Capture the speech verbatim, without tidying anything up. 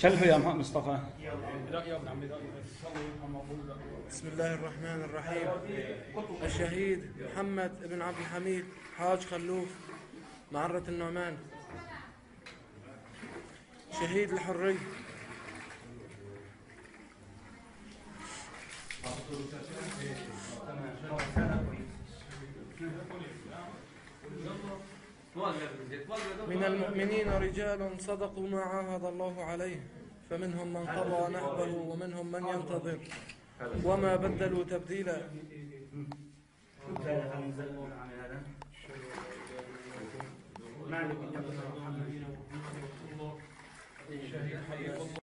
شلحوا يا محمد مصطفى. بسم الله الرحمن الرحيم. الشهيد محمد بن عبد الحميد حاج خلوف معرة النعمان، شهيد الحرية. من المؤمنين رجال صدقوا ما عاهد الله عليه، فمنهم من قضى نحبه ومنهم من ينتظر وما بدلوا تبديلا.